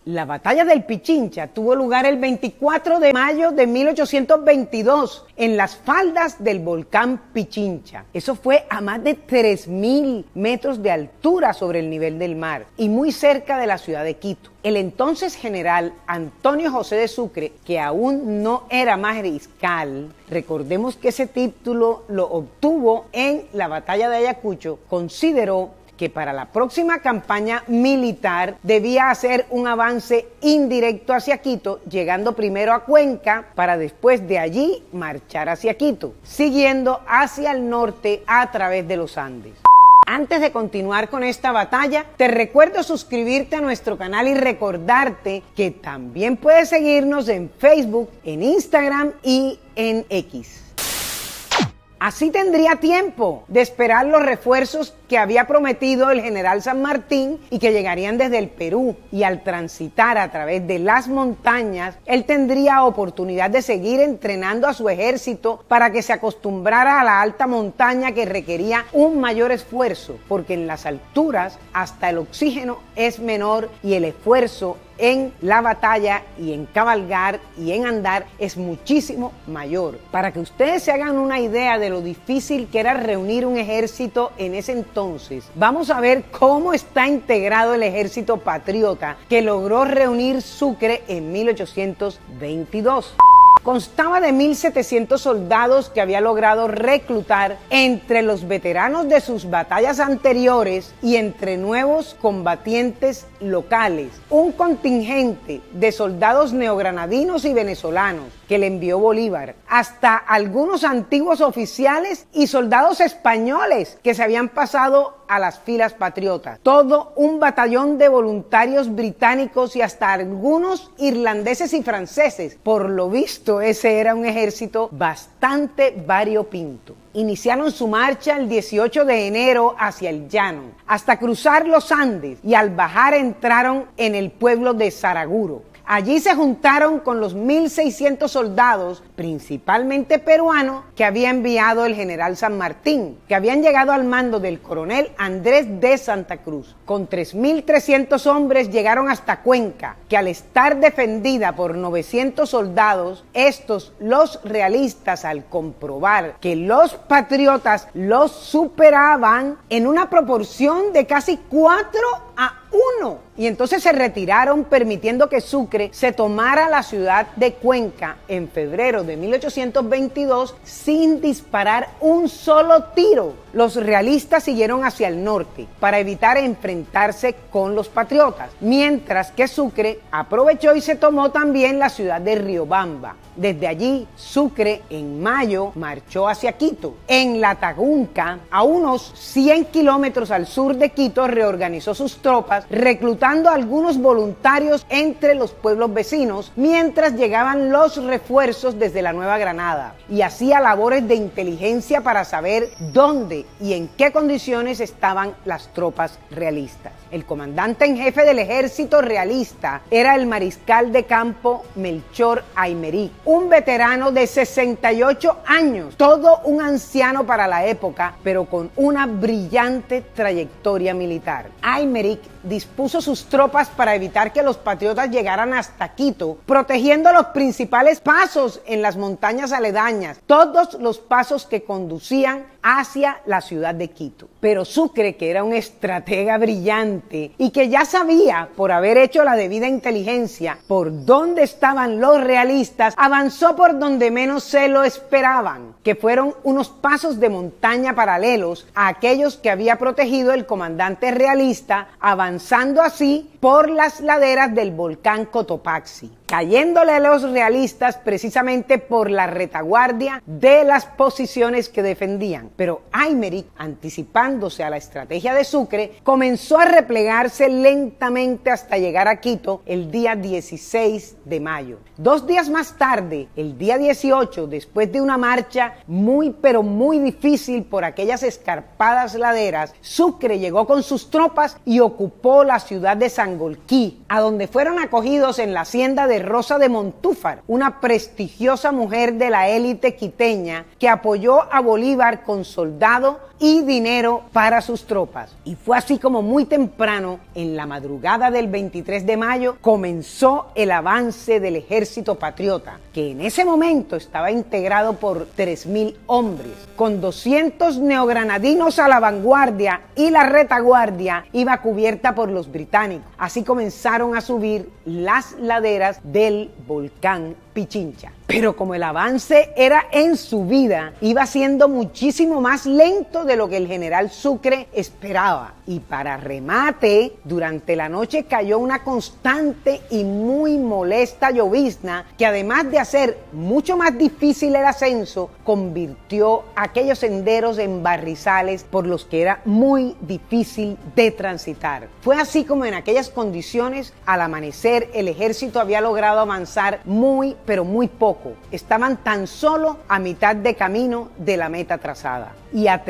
La batalla del Pichincha tuvo lugar el 24 de mayo de 1822 en las faldas del volcán Pichincha. Eso fue a más de 3.000 metros de altura sobre el nivel del mar y muy cerca de la ciudad de Quito. El entonces general Antonio José de Sucre, que aún no era mariscal, recordemos que ese título lo obtuvo en la batalla de Ayacucho, consideró que para la próxima campaña militar debía hacer un avance indirecto hacia Quito, llegando primero a Cuenca para después de allí marchar hacia Quito, siguiendo hacia el norte a través de los Andes. Antes de continuar con esta batalla, te recuerdo suscribirte a nuestro canal y recordarte que también puedes seguirnos en Facebook, en Instagram y en X. Así tendría tiempo de esperar los refuerzos que había prometido el general San Martín y que llegarían desde el Perú, y al transitar a través de las montañas, él tendría oportunidad de seguir entrenando a su ejército para que se acostumbrara a la alta montaña, que requería un mayor esfuerzo, porque en las alturas hasta el oxígeno es menor y el esfuerzo en la batalla y en cabalgar y en andar es muchísimo mayor. Para que ustedes se hagan una idea de lo difícil que era reunir un ejército en ese entonces, vamos a ver cómo está integrado el ejército patriota que logró reunir Sucre en 1822. Constaba de 1.700 soldados que había logrado reclutar entre los veteranos de sus batallas anteriores y entre nuevos combatientes locales. Un contingente de soldados neogranadinos y venezolanos que le envió Bolívar, hasta algunos antiguos oficiales y soldados españoles que se habían pasado a las filas patriotas. Todo un batallón de voluntarios británicos y hasta algunos irlandeses y franceses. Por lo visto, ese era un ejército bastante variopinto. Iniciaron su marcha el 18 de enero hacia el llano, hasta cruzar los Andes, y al bajar entraron en el pueblo de Saraguro. Allí se juntaron con los 1.600 soldados, principalmente peruanos, que había enviado el general San Martín, que habían llegado al mando del coronel Andrés de Santa Cruz. Con 3.300 hombres llegaron hasta Cuenca, que al estar defendida por 900 soldados, estos, los realistas, al comprobar que los patriotas los superaban en una proporción de casi 4-1, y entonces se retiraron, permitiendo que Sucre se tomara la ciudad de Cuenca en febrero de 1822 sin disparar un solo tiro. Los realistas siguieron hacia el norte para evitar enfrentarse con los patriotas, mientras que Sucre aprovechó y se tomó también la ciudad de Riobamba. Desde allí, Sucre en mayo marchó hacia Quito. En La Tagunca, a unos 100 kilómetros al sur de Quito, reorganizó sus tropas, reclutando a algunos voluntarios entre los pueblos vecinos, mientras llegaban los refuerzos desde la Nueva Granada, y hacía labores de inteligencia para saber dónde y en qué condiciones estaban las tropas realistas. El comandante en jefe del ejército realista era el mariscal de campo Melchor Aymerich, un veterano de 68 años, todo un anciano para la época, pero con una brillante trayectoria militar. Aymerich dispuso sus tropas para evitar que los patriotas llegaran hasta Quito, protegiendo los principales pasos en las montañas aledañas, todos los pasos que conducían hacia la ciudad de Quito. Pero Sucre, que era un estratega brillante y que ya sabía, por haber hecho la debida inteligencia, por dónde estaban los realistas, avanzó por donde menos se lo esperaban, que fueron unos pasos de montaña paralelos a aquellos que había protegido el comandante realista, avanzando así por las laderas del volcán Cotopaxi, cayéndole a los realistas precisamente por la retaguardia de las posiciones que defendían. Pero Aymerich, anticipándose a la estrategia de Sucre, comenzó a replegarse lentamente hasta llegar a Quito el día 16 de mayo. 2 días más tarde, el día 18, después de una marcha muy difícil por aquellas escarpadas laderas, Sucre llegó con sus tropas y ocupó la ciudad de Sangolquí, a donde fueron acogidos en la hacienda de de Rosa de Montúfar, una prestigiosa mujer de la élite quiteña que apoyó a Bolívar con soldado y dinero para sus tropas. Y fue así como muy temprano, en la madrugada del 23 de mayo, comenzó el avance del ejército patriota, que en ese momento estaba integrado por 3.000 hombres, con 200 neogranadinos a la vanguardia, y la retaguardia iba cubierta por los británicos. Así comenzaron a subir las laderas del volcán Pichincha. Pero como el avance era en subida, iba siendo muchísimo más lento de lo que el general Sucre esperaba. Y para remate, durante la noche cayó una constante y muy molesta llovizna que, además de hacer mucho más difícil el ascenso, convirtió aquellos senderos en barrizales por los que era muy difícil de transitar. Fue así como en aquellas condiciones, al amanecer, el ejército había logrado avanzar pero muy poco. Estaban tan solo a mitad de camino de la meta trazada y a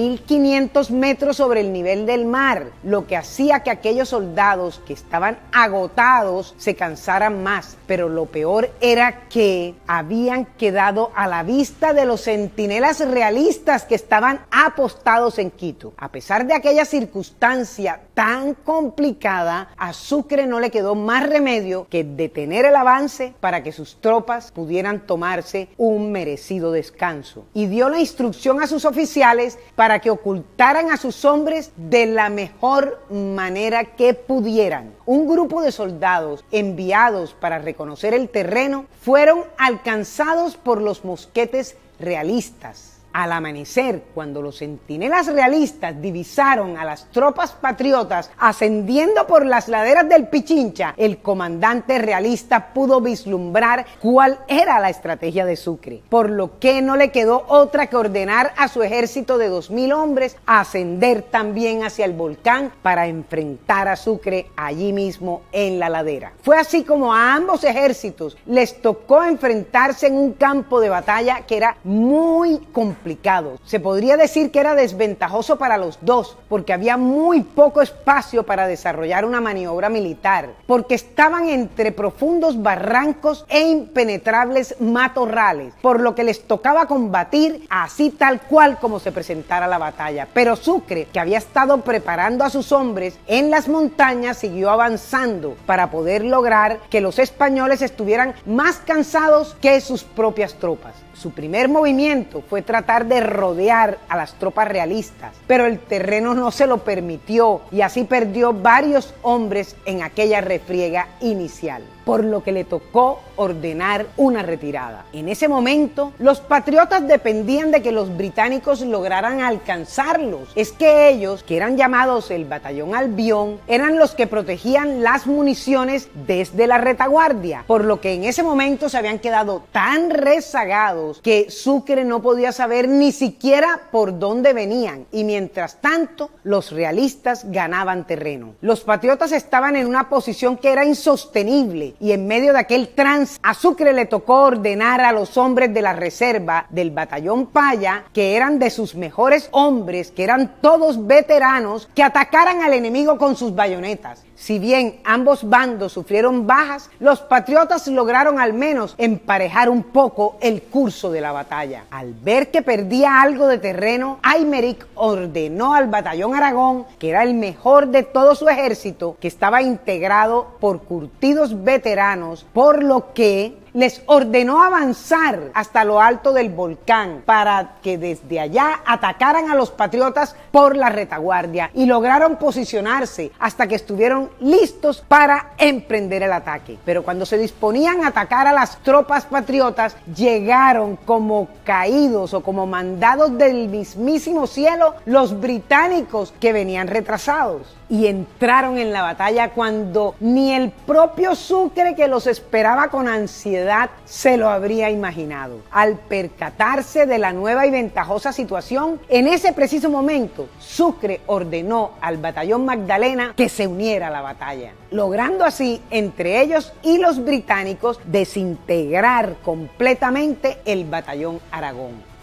3.500 metros sobre el nivel del mar, lo que hacía que aquellos soldados que estaban agotados se cansaran más. Pero lo peor era que habían quedado a la vista de los centinelas realistas que estaban apostados en Quito. A pesar de aquella circunstancia tan complicada, a Sucre no le quedó más remedio que detener el avance para que sus tropas pudieran tomarse un merecido descanso. Y dio la instrucción a sus oficiales para que ocultaran a sus hombres de la mejor manera que pudieran. Un grupo de soldados enviados para reconocer el terreno fueron alcanzados por los mosquetes realistas. Al amanecer, cuando los centinelas realistas divisaron a las tropas patriotas ascendiendo por las laderas del Pichincha, el comandante realista pudo vislumbrar cuál era la estrategia de Sucre, por lo que no le quedó otra que ordenar a su ejército de 2.000 hombres a ascender también hacia el volcán para enfrentar a Sucre allí mismo en la ladera. Fue así como a ambos ejércitos les tocó enfrentarse en un campo de batalla que era muy complicado. Se podría decir que era desventajoso para los dos, porque había muy poco espacio para desarrollar una maniobra militar, porque estaban entre profundos barrancos e impenetrables matorrales, por lo que les tocaba combatir así tal cual como se presentara la batalla. Pero Sucre, que había estado preparando a sus hombres en las montañas, siguió avanzando para poder lograr que los españoles estuvieran más cansados que sus propias tropas. Su primer movimiento fue tratar de rodear a las tropas realistas, pero el terreno no se lo permitió y así perdió varios hombres en aquella refriega inicial, por lo que le tocó ordenar una retirada. En ese momento, los patriotas dependían de que los británicos lograran alcanzarlos. Es que ellos, que eran llamados el Batallón Albión, eran los que protegían las municiones desde la retaguardia, por lo que en ese momento se habían quedado tan rezagados que Sucre no podía saber ni siquiera por dónde venían, y mientras tanto los realistas ganaban terreno. Los patriotas estaban en una posición que era insostenible, y en medio de aquel trance a Sucre le tocó ordenar a los hombres de la reserva del batallón Paya, que eran de sus mejores hombres, que eran todos veteranos, que atacaran al enemigo con sus bayonetas. Si bien ambos bandos sufrieron bajas, los patriotas lograron al menos emparejar un poco el curso de la batalla. Al ver que perdía algo de terreno, Aymerich ordenó al batallón Aragón, que era el mejor de todo su ejército, que estaba integrado por curtidos veteranos, por lo que les ordenó avanzar hasta lo alto del volcán para que desde allá atacaran a los patriotas por la retaguardia, y lograron posicionarse hasta que estuvieron listos para emprender el ataque. Pero cuando se disponían a atacar a las tropas patriotas, llegaron como caídos o como mandados del mismísimo cielo los británicos, que venían retrasados, y entraron en la batalla cuando ni el propio Sucre, que los esperaba con ansiedad, se lo habría imaginado. Al percatarse de la nueva y ventajosa situación, en ese preciso momento, Sucre ordenó al batallón Magdalena que se uniera a la batalla, logrando así, entre ellos y los británicos, desintegrar completamente el batallón Aragón.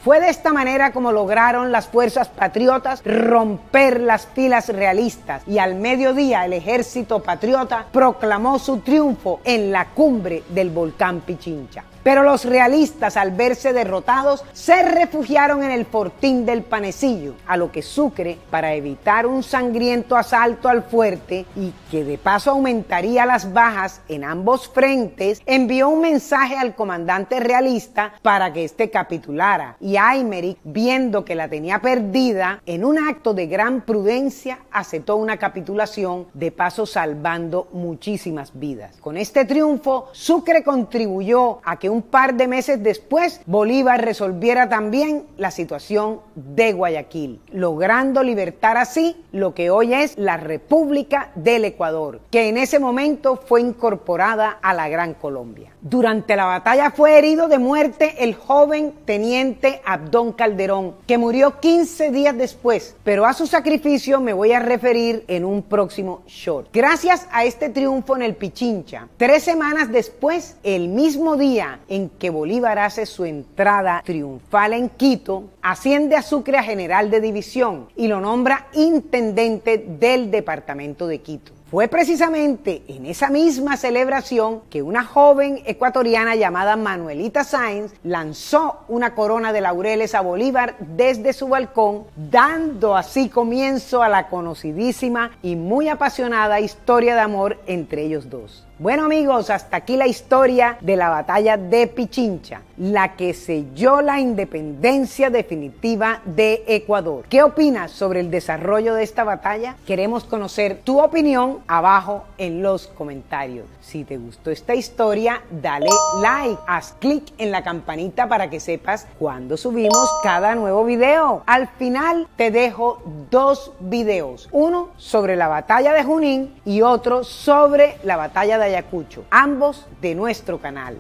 Fue de esta manera como lograron las fuerzas patriotas romper las filas realistas y al mediodía el ejército patriota proclamó su triunfo en la cumbre del volcán Pichincha. Pero los realistas, al verse derrotados, se refugiaron en el fortín del Panecillo, a lo que Sucre, para evitar un sangriento asalto al fuerte y que de paso aumentaría las bajas en ambos frentes, envió un mensaje al comandante realista para que éste capitulara. Y Aymerich, viendo que la tenía perdida, en un acto de gran prudencia, aceptó una capitulación, de paso salvando muchísimas vidas. Con este triunfo, Sucre contribuyó a que un par de meses después Bolívar resolviera también la situación de Guayaquil, logrando libertar así lo que hoy es la República del Ecuador, que en ese momento fue incorporada a la Gran Colombia. Durante la batalla fue herido de muerte el joven teniente Abdón Calderón, que murió 15 días después, pero a su sacrificio me voy a referir en un próximo short. Gracias a este triunfo en el Pichincha, 3 semanas después, el mismo día en que Bolívar hace su entrada triunfal en Quito, asciende a Sucre a general de división y lo nombra intendente del departamento de Quito. Fue precisamente en esa misma celebración que una joven ecuatoriana llamada Manuelita Sáenz lanzó una corona de laureles a Bolívar desde su balcón, dando así comienzo a la conocidísima y muy apasionada historia de amor entre ellos dos. Bueno amigos, hasta aquí la historia de la batalla de Pichincha, la que selló la independencia definitiva de Ecuador. ¿Qué opinas sobre el desarrollo de esta batalla? Queremos conocer tu opinión abajo en los comentarios. Si te gustó esta historia, dale like, haz clic en la campanita para que sepas cuando subimos cada nuevo video. Al final te dejo 2 videos, uno sobre la batalla de Junín y otro sobre la batalla de Ayacucho, ambos de nuestro canal.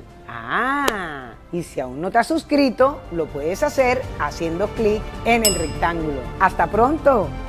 Y si aún no te has suscrito, lo puedes hacer haciendo clic en el rectángulo. ¡Hasta pronto!